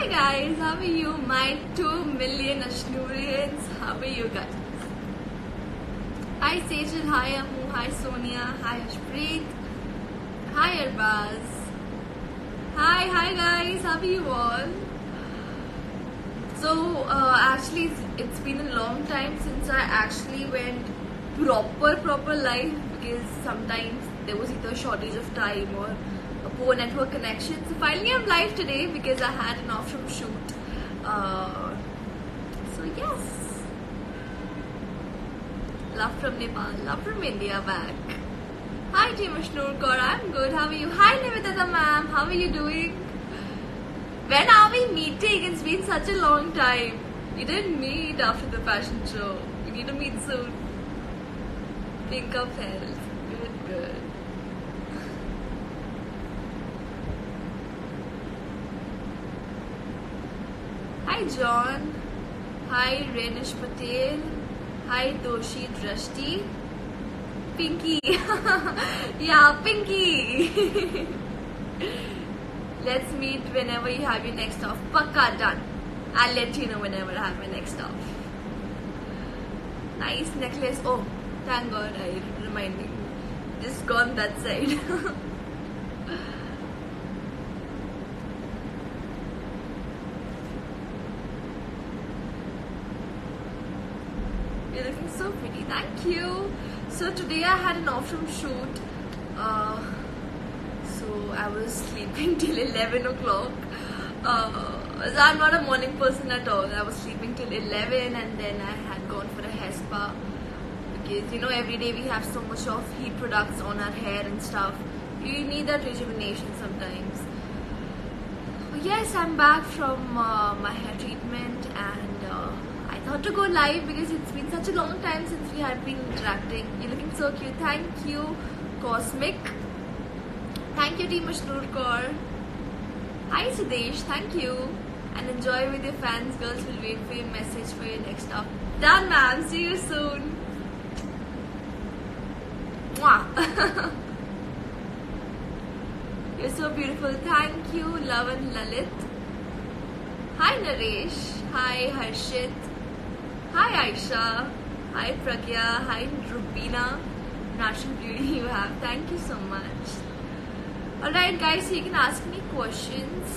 Hi guys, how are you? My 2 million Ashnoorians, how are you guys? Hi Sejal, hi Amu, hi Sonia, hi Ashpreet, hi Arbaz. Hi guys, how are you all? So actually it's been a long time since I actually went proper live, because sometimes there was either a shortage of time or a poor network connection. So finally I'm live today because I had an off-room shoot. So yes, love from Nepal, love from India back. Hi team Ashnoorkaur, I'm good, how are you? Hi Nivedita ma'am, how are you doing? When are we meeting? It's been such a long time. We didn't meet after the fashion show. We need to meet soon. Pink up health. Good. Hi John. Hi Renish Patel. Hi Doshi Drashti. Pinky. Yeah, Pinky. Let's meet whenever you have your next off. Pakka, done. I'll let you know whenever I have my next off. Nice necklace. Oh, thank God I reminded you. Just gone that side. You're looking so pretty. Thank you. So today I had an off-room shoot. So I was sleeping till 11 o'clock. So I'm not a morning person at all. I was sleeping till 11 and then I had gone for a hair spa. Because you know, every day we have so much of heat products on our hair and stuff. You need that rejuvenation sometimes. Yes, I'm back from my hair treatment, and I thought to go live because it's been such a long time since we had been interacting. You're looking so cute. Thank you, Cosmic. Thank you, team Ashnoorkaur. Hi Sudesh, thank you. And enjoy with your fans. Girls will wait for your message for your next stop. Done, ma'am. See you soon. Mwah. You're so beautiful. Thank you, Love and Lalit. Hi Naresh. Hi Harshit. Hi Aisha. Hi Pragya. Hi Rubina. Natural beauty you have. Thank you so much. Alright guys, so you can ask me questions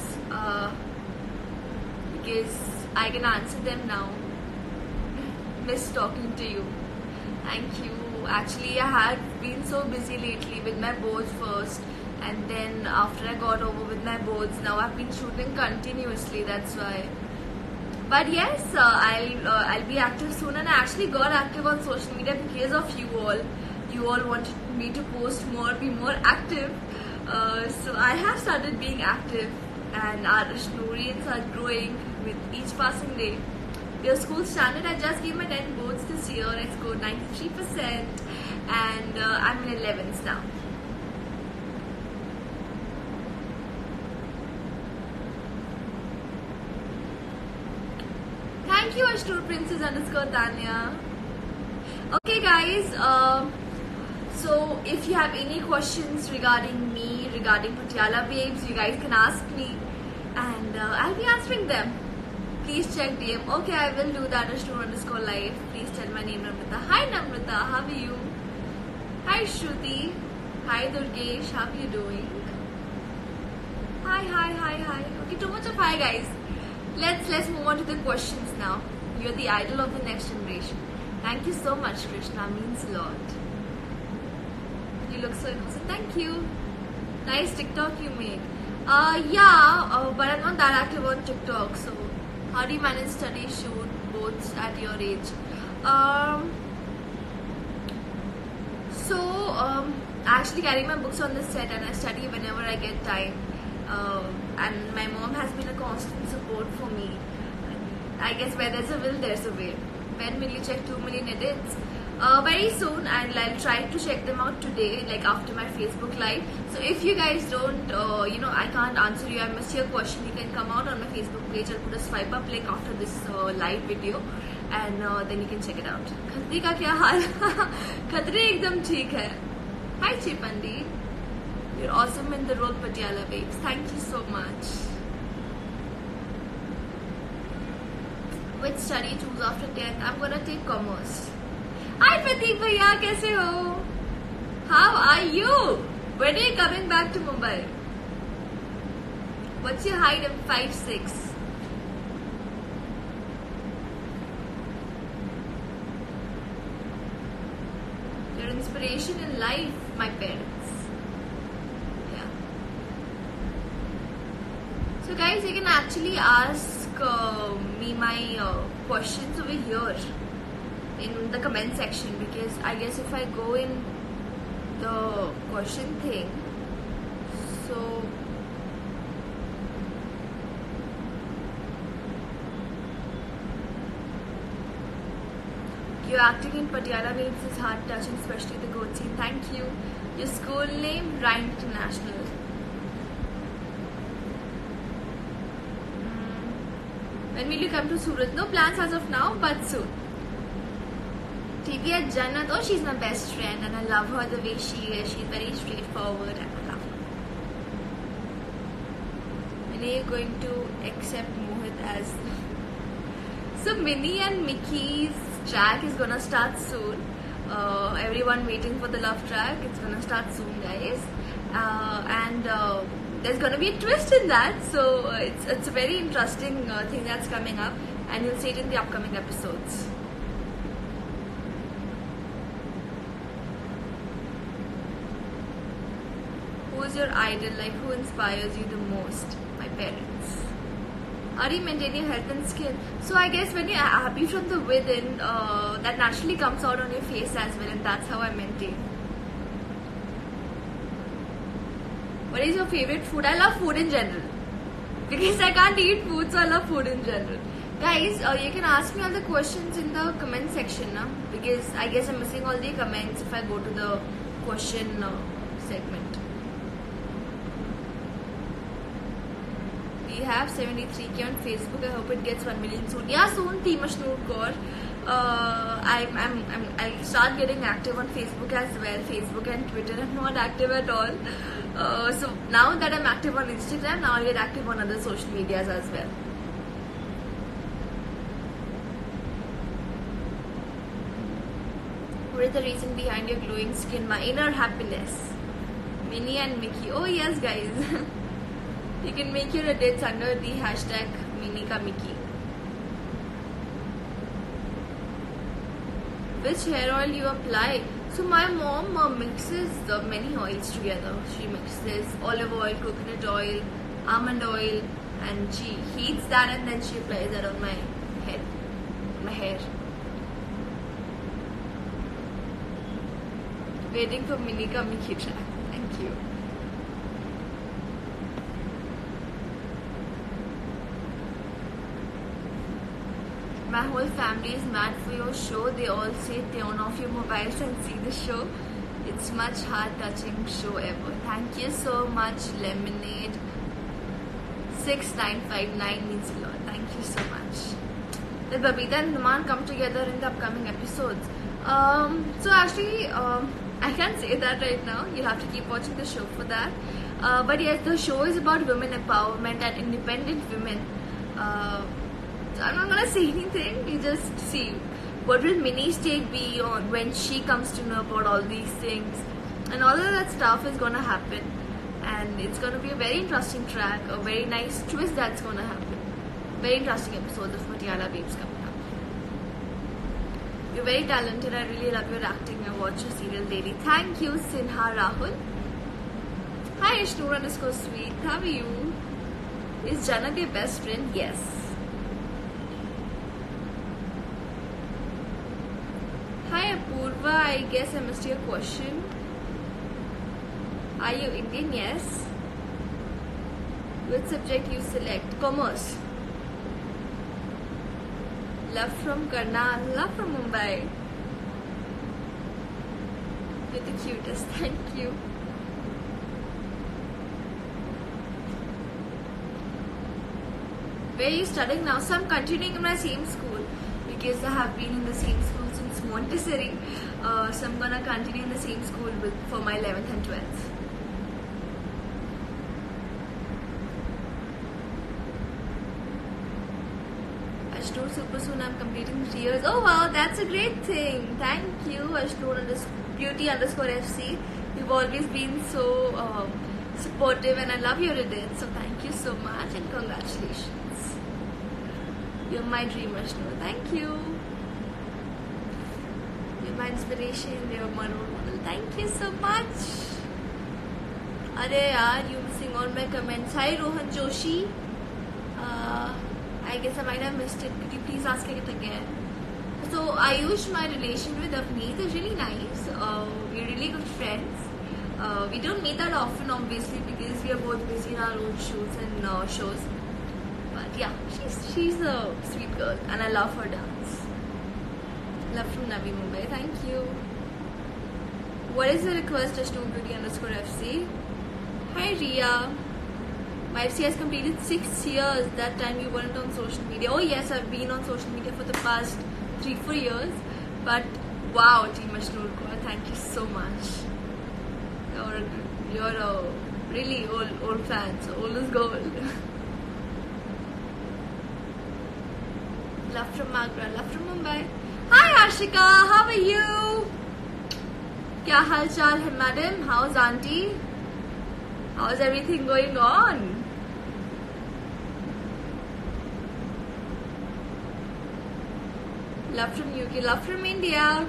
because I can answer them now. Miss talking to you. Thank you. Actually, I had been so busy lately with my boards first, and then after I got over with my boards, now I've been shooting continuously, that's why. But yes, I'll be active soon, and I actually got active on social media because of you all. You all wanted me to post more, be more active. So I have started being active, and our Ashnoorians are growing with each passing day. Your school standard, I just gave my 10 boards this year. I scored 93% and I'm in 11s now. Thank you, Ashnoor Princess _Tanya. Okay guys, so if you have any questions regarding me, regarding Patiala Babes, you guys can ask me and I'll be answering them. Please check DM. Okay, I will do that. Ashnoor _live. Please tell my name, Namrita. Hi Namrita, how are you? Hi Shruti. Hi Durgesh, how are you doing? Hi. Okay, too much of hi guys. Let's move on to the questions now. You're the idol of the next generation. Thank you so much, Krishna. Means a lot. You look so innocent. Thank you. Nice TikTok you made. Yeah, but I'm not that active on TikTok. So, how do you manage study, shoot, both at your age? I actually carry my books on the set and I study whenever I get time. And my mom has been a constant support for me. I guess where there's a will, there's a way. When will you check 2 million edits? Very soon, and I'll try to check them out today, like after my Facebook live. So if you guys don't, I can't answer you, I missed your question, you can come out on my Facebook page. I'll put a swipe up link after this live video, and then you can check it out. Khatri ka kya haal? Khatri ekdam theek hai. Hi Chipandi. You're awesome in the role Patiala Babes. Thank you so much. Which study choose after 10th? I'm gonna take commerce. Hi Pratik bhaiya, kaise ho? How are you? When are you coming back to Mumbai? What's your height? I'm 5'6". Your inspiration in life, my parents. Yeah. So guys, you can actually ask me my questions over here in the comment section, because I guess if I go in the question thing, so your acting in Patiala Babes is heart touching, especially the goat scene. Thank you. Your school name? Ryan International. When will you come to Surat? No plans as of now, but soon. Tivia Jannat, oh, she's my best friend and I love her the way she is. She's very straightforward and I love her. When are you going to accept Mohit as... So Minnie and Mickey's track is gonna start soon. Everyone waiting for the love track. It's gonna start soon, guys. There's gonna be a twist in that, so it's a very interesting thing that's coming up, and you'll see it in the upcoming episodes. Who is your idol? Like, who inspires you the most? My parents. Are you maintaining your health and skin? So I guess when you're happy from the within, that naturally comes out on your face as well, and that's how I maintain. What is your favorite food? I love food in general. Because I can't eat food, so I love food in general. Guys, you can ask me all the questions in the comment section, because I guess I'm missing all the comments if I go to the question segment. We have 73k on Facebook. I hope it gets 1 million soon. Yeah, soon, Team Ashnoorkaur. I'll start getting active on Facebook as well. Facebook and Twitter. I'm not active at all. So now that I'm active on Instagram, now I'll get active on other social medias as well. What is the reason behind your glowing skin? My inner happiness. Minnie and Mickey. Oh yes, guys. You can make your edits under the hashtag #MinnieKaMickey. Which hair oil you apply? So my mom mixes many oils together. She mixes olive oil, coconut oil, almond oil, and she heats that and then she applies that on my head, my hair. Waiting for #MinnieKaMickey track. Thank you. My whole family is mad for your show. They all say turn off your mobiles and see the show. It's much heart-touching show ever. Thank you so much, Lemonade. 6959 means a lot. Thank you so much. Will Babita and Numan come together in the upcoming episodes? So actually, I can't say that right now. You'll have to keep watching the show for that. But yes, the show is about women empowerment and independent women. So I'm not gonna say anything. You just see what will Minnie's take be on when she comes to know about all these things, and all of that stuff is gonna happen, and it's gonna be a very interesting track, a very nice twist that's gonna happen. Very interesting episodes of Patiala Babes coming up. You're very talented. I really love your acting. I watch your serial daily. Thank you, Sinha Rahul. Hi, Ashnoor_sweet. How are you? Is Janat your best friend? Yes. Hi Apurva, I guess I missed your question. Are you Indian? Yes. Which subject you select? Commerce. Love from Karnal, love from Mumbai. You're the cutest, thank you. Where are you studying now? So I'm continuing in my same school because I have been in the same school since Montessori. So I'm gonna continue in the same school for my 11th and 12th. Ashnoor. Super soon I'm completing 3 years. Oh wow, that's a great thing. Thank you, Ashnoor Beauty_FC. You've always been so supportive and I love your readings. So thank you so much and congratulations. You're my dream, Ashnoor. Thank you. You're my inspiration. You're my role model. Thank you so much. Arey yaar, you missing all my comments. Hi Rohan Joshi. I guess I might have missed it. Could you please ask it again? So Ayush, my relation with Avneet is really nice. We're really good friends. We don't meet that often, obviously, because we are both busy in our own shoots and shows. But yeah, she's a sweet girl, and I love her dance. Love from Navi Mumbai. Thank you. What is the request? Ashnoor_Beauty_FC. Hi Ria. My FC has completed 6 years. That time you weren't on social media. Oh yes, I've been on social media for the past 3-4 years. But wow, Team Ashnoorkaur, thank you so much. You're a really old fan, so old is gold. Love from Magra, love from Mumbai. Hi Ashika, how are you? Kya hal chal hai madam? How's auntie? How's everything going on? Love from UK, love from India.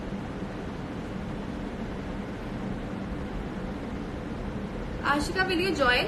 Ashika, will you join?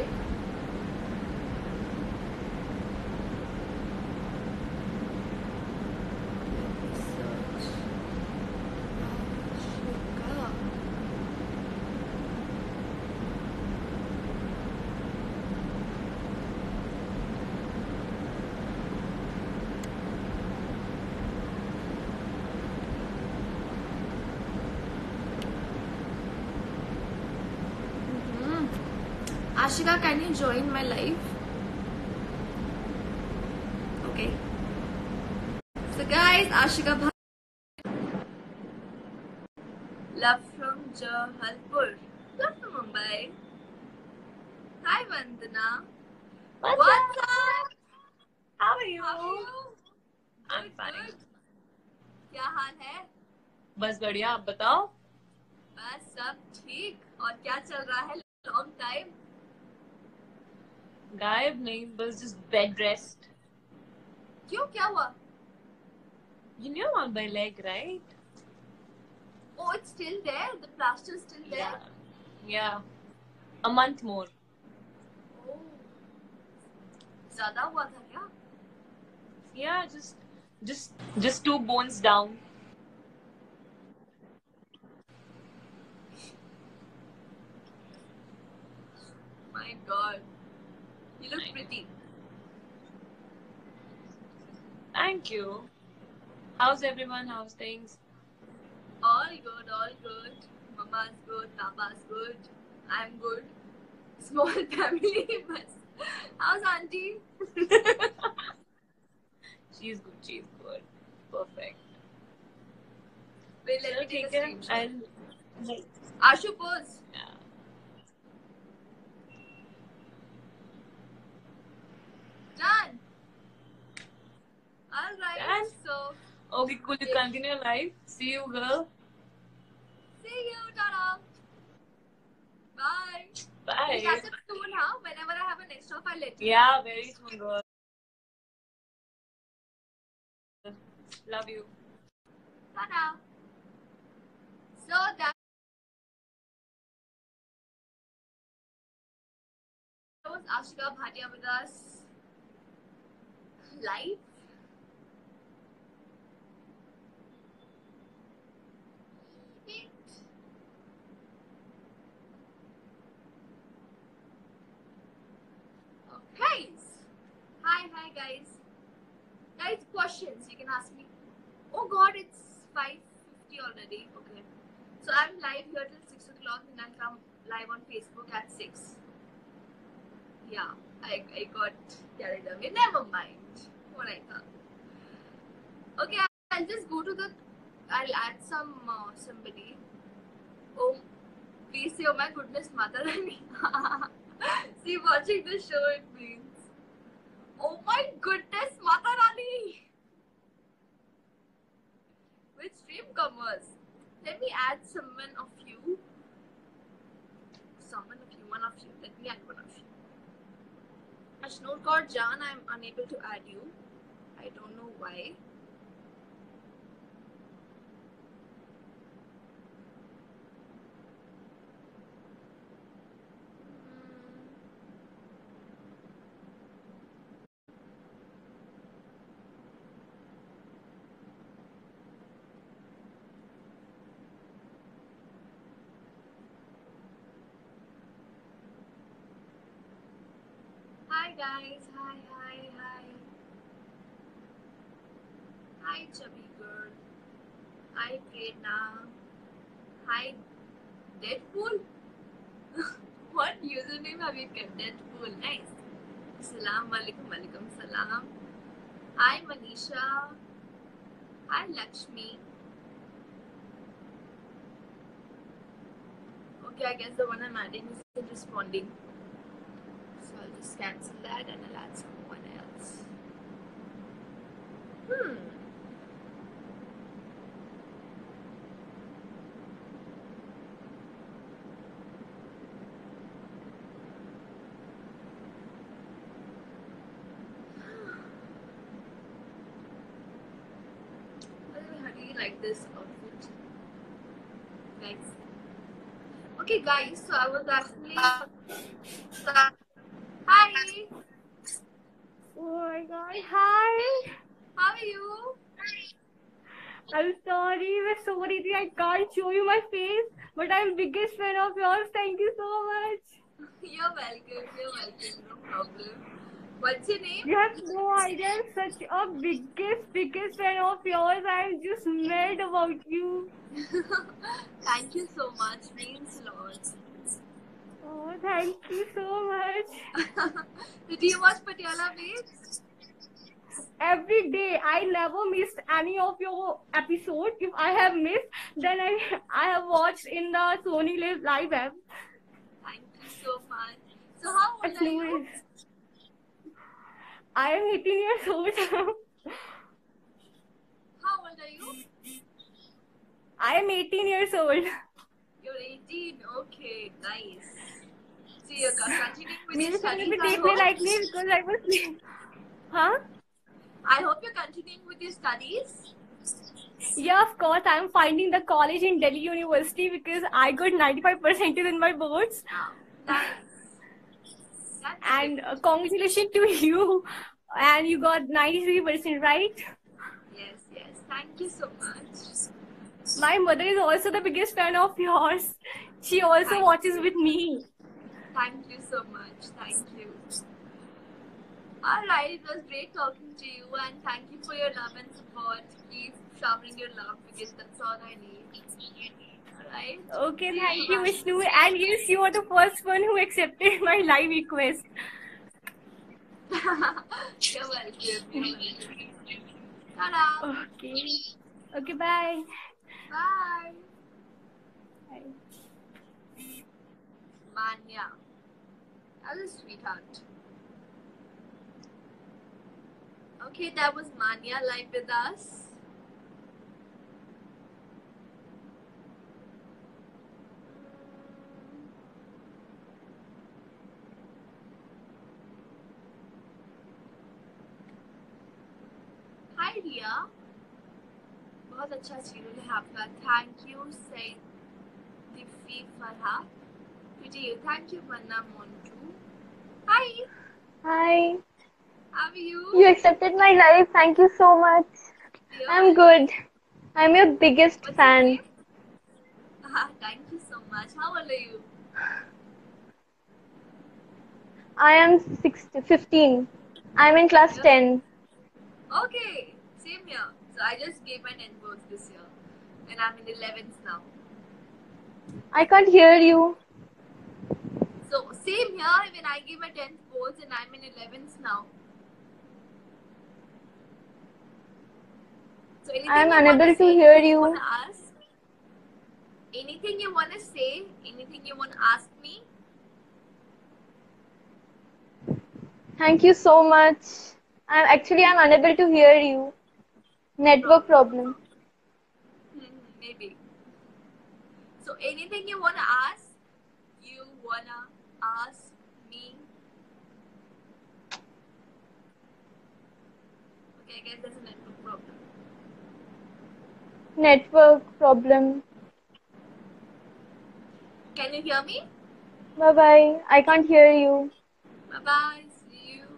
Ashika, can you join my live? Okay. So guys, Ashika love from Jabalpur. Love from Mumbai. Hi Vandana. What's up? How are you? I'm fine. क्या हाल है? बस बढ़िया, आप बताओ. बस सब ठीक. और क्या चल रहा है? Long time. गायब नहीं, बस just bed rest. क्यों, क्या हुआ? You knew about my leg, right? Oh, it's still there. The plaster is still there. Yeah. A month more. Oh. ज़्यादा हुआ था क्या? Yeah, just 2 bones down. My God. You look pretty. Thank you. How's everyone? How's things? All good, all good. Mama's good, Papa's good. I'm good. Small family, but how's auntie? She's good. Perfect. Wait, let me take a screenshot. Ashu pose. Yeah. Done. Alright, Done? so... Okay, cool. You continue your life. See you, girl. See you, ta-da. Bye. Bye. We'll catch up soon, huh? Whenever I have a next off, I'll let you know. Yeah, very soon, girl. Love you. Ta-da. So that was Ashika Bhatia with us live. Okay. Hi guys. Guys, questions you can ask me. Oh God, it's 5:50 already. Okay. So I'm live here till 6 o'clock and I'll come live on Facebook at 6. Yeah, I got carried away. Never mind what I thought. Okay, I'll just go to the... I'll add somebody. Oh, please say, oh my goodness, Mata Rani. See, watching the show it means. Oh my goodness, Mata Rani. Which stream? Commerce. Let me add someone of you. One of you. Let me add one of you. Ashnoorkaur Jan, I'm unable to add you. I don't know why. Hi guys, hi. Hi chubby girl. Hi Prerna. Hi Deadpool. What username have you kept? Deadpool, nice. Assalamu alaikum, alaikum salam. Hi Manisha. Hi Lakshmi. Okay, I guess the one I'm adding isn't responding. So I'll just cancel that and I'll add someone else. How do you like this outfit? Thanks. Okay guys, so I was actually... Hi! Oh my god, hi! How are you? I'm sorry, I can't show you my face, but I'm biggest fan of yours. Thank you so much. You're welcome, no problem. What's your name? You have no idea, I'm such a biggest fan of yours. I'm just mad about you. Thank you so much, means a lot. Oh, thank you so much. Did you watch Patiala Babes? Every day, I never missed any of your episodes. If I have missed, then I have watched in the Sony Live app. Thank you so much. So how old are you? I am 18 years old. How old are you? I am 18 years old. You're 18, okay, nice. So you're continuing with your Maybe studies, someone will take me like me because I was... Huh? I hope you're continuing with your studies. Yeah, of course. I'm finding the college in Delhi University because I got 95% in my boards. Wow, nice. And congratulations to you. And you got 93%, right? Yes. Thank you so much. My mother is also the biggest fan of yours. She also watches with me. Thank you so much. Thank you. Alright, it was great talking to you and thank you for your love and support. Keep showering your love because that's all I need. Alright? Okay, thank you, Vishnu. And yes, you are the first one who accepted my live request. You're welcome. Ta-da! Okay, bye. Bye. Manya. That was a sweetheart. Okay, that was Manya live with us. Hi Ria. बहुत अच्छा serial है आपका. Thank you, said Difi Farha. To you, thank you, Manna Montu. Hi. Hi. How are you? You accepted my live. Thank you so much. I'm good. I'm your biggest fan. Thank you so much. How old are you? I am 15. I'm in class 10. Okay, same here. So I just gave my 10 boards this year. And I'm in 11th now. I can't hear you. So same here when I gave my 10th boards and I'm in 11th now. So I am unable to hear you. Anything you want to say? Anything you want to ask me? Thank you so much. I'm unable to hear you. Network problem. maybe. So anything you wanna ask? You wanna ask me? Okay, I guess there's a network problem. Network problem. Can you hear me? Bye bye. I can't hear you. Bye bye. See you.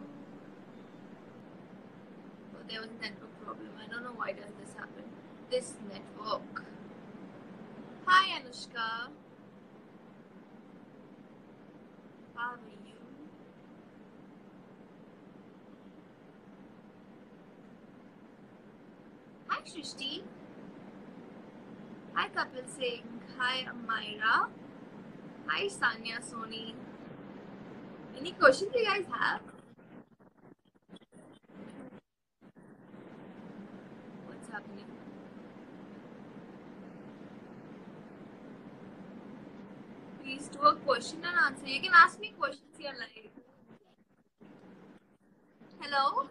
Oh, there was a network problem. I don't know why does this happen. This network. Hi Anushka. How are you? Hi Shrishti. Hi Kapil Singh. Hi Amira. Hi Sanya Soni. Any questions you guys have? What's happening? Please do a question and answer. You can ask me questions here live. Hello?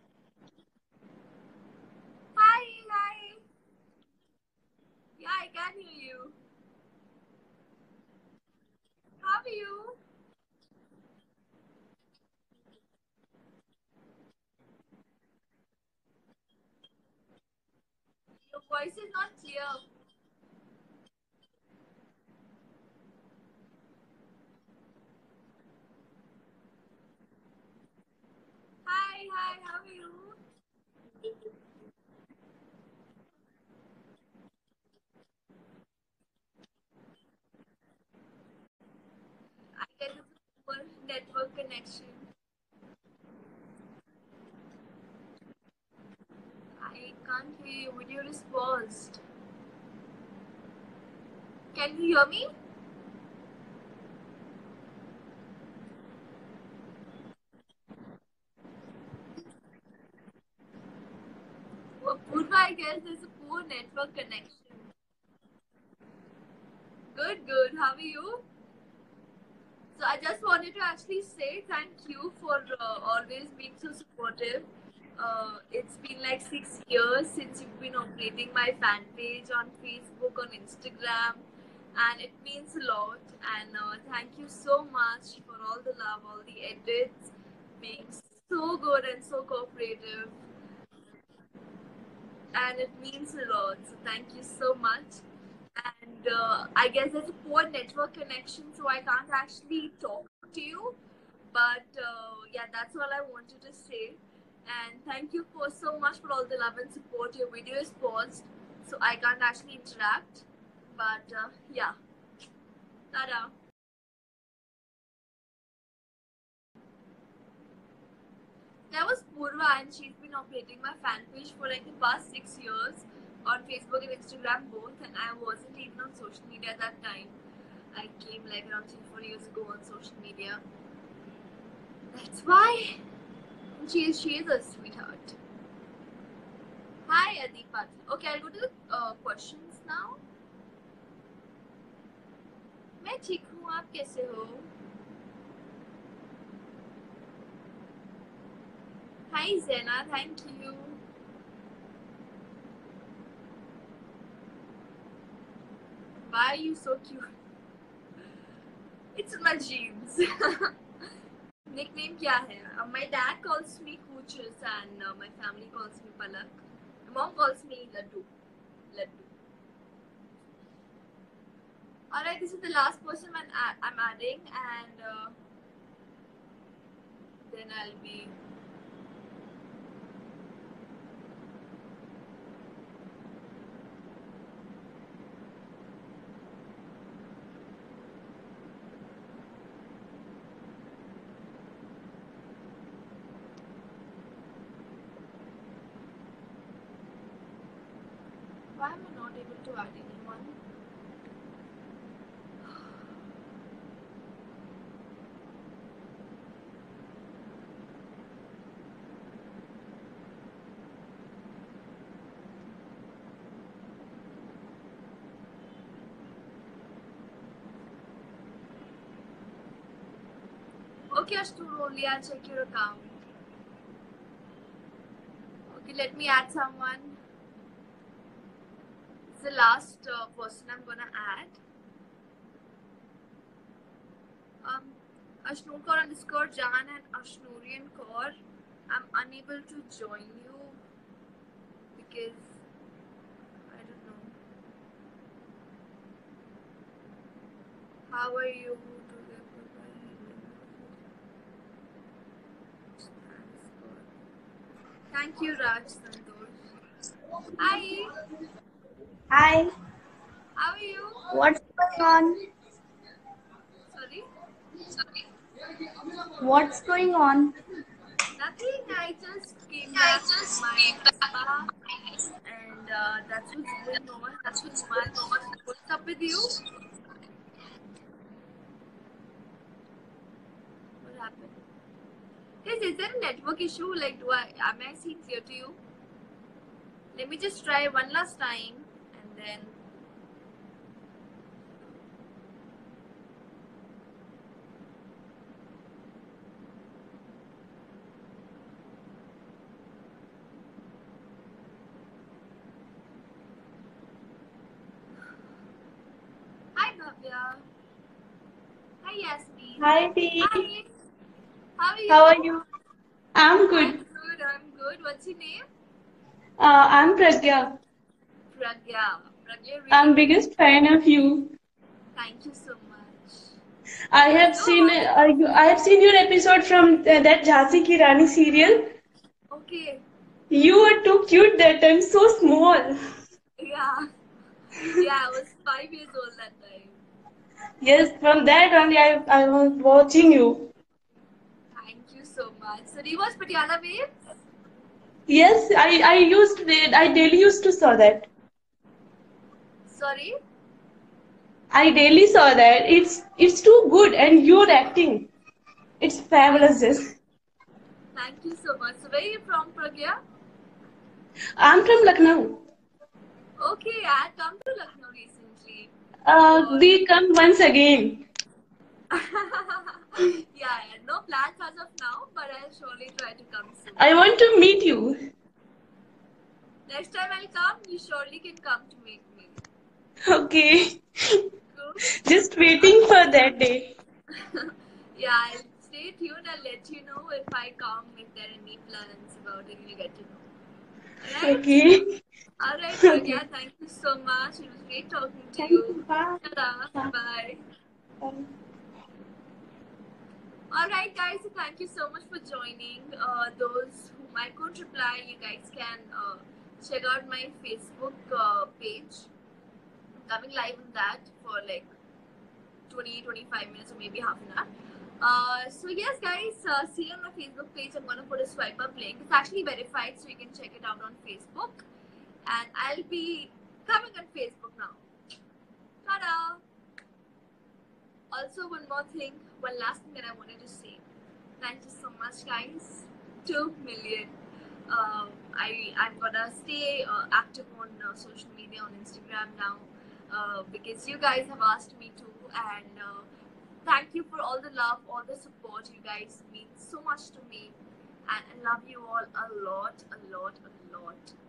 Hi, hi. Yeah, I can hear you. How are you? Your voice is not clear. Hi, hi, how are you? I get a poor network connection. I can't hear you. Video is paused. Can you hear me? Oh, Purva, I guess there's a poor network connection. Good, good. How are you? So I just wanted to actually say thank you for always being so supportive. It's been like 6 years since you've been operating my fan page on Facebook, on Instagram, and it means a lot. And thank you so much for all the love, all the edits, being so good and so cooperative. And it means a lot. So thank you so much. And I guess there's a poor network connection, so I can't actually talk to you. But yeah, that's all I wanted to say. And thank you for so much for all the love and support. Your video is paused, so I can't actually interact. But yeah, tada. That was Purva, and she's been operating my fan page for like the past 6 years on Facebook and Instagram both. And I wasn't even on social media at that time. I came like around 3-4 years ago on social media. That's why. And she is a sweetheart. Hi Adipat. Okay, I'll go to the questions now. मैं ठीक हूँ, आप कैसे हो? Hi Zena, thank you. Why are you so cute? It's my genes. Nickname क्या है? My dad calls me Kuchus and my family calls me Palak. My mom calls me Laddu. Laddu. Alright, this is the last person I'm adding, and then I'll be. Why am I not able to add anyone? Okay, Ashnoorkaur, only I'll check your account. Okay, let me add someone. It's the last person I'm gonna add. Ashnoorkaur_Jan and Ashnoorkaur. I'm unable to join you because I don't know. How are you? Thank you, Raj Santosh. Hi. Hi, How are you? what's going on? Sorry? What's going on? Nothing. I just came back from my spa and that's what's going on. Nothing much. What's up with you? What happened? Yes, is there a network issue? Like, am I seeing clear to you? Let me just try one last time and then. Hi, Bhavya. Hi, Yasmin. Hi, Dee. Hi. How are you? How are you? I'm I'm good. good. I'm good. What's your name? I'm Pragya. Pragya. Pragya, really. I'm biggest fan of you. Thank you so much. I have seen your episode from that Jhansi Ki Rani serial. Okay. You were too cute that time, so small. Yeah. Yeah, I was 5 years old that time. Yes, from that only I was watching you. Thank you so much. So, do you watch Patiala Babes? Yes, I daily used to saw that. Sorry? I daily saw that. It's too good and your acting. It's fabulous. Thank you so much. So, where are you from, Pragya? I'm from Lucknow. Okay, I had come to Lucknow recently. We come once again. Yeah, no plans as of now, but I'll surely try to come soon. I want to meet you. Next time I'll come, you surely can come to meet me. Okay. Cool? Just waiting for that day. Yeah, I'll stay tuned. I'll let you know if I come, if there are any plans about it, you'll get to know. Alright? Okay. Alright, Okay. Pragya, thank you so much. It was great talking to Thank you. you. Bye. Ta-da. Bye. Alright guys, so thank you so much for joining. Those whom I couldn't reply, you guys can check out my Facebook page. I'm coming live on that for like 20-25 minutes or maybe half an hour. So yes guys, see you on my Facebook page. I'm gonna put a swipe up link. It's actually verified, so you can check it out on Facebook. And I'll be coming on Facebook now. Ta-da! Also, one more thing, one last thing that I wanted to say. Thank you so much, guys. 2 million. I'm gonna stay active on social media on Instagram now because you guys have asked me to, and thank you for all the love, all the support. You guys mean so much to me, and I love you all a lot, a lot, a lot.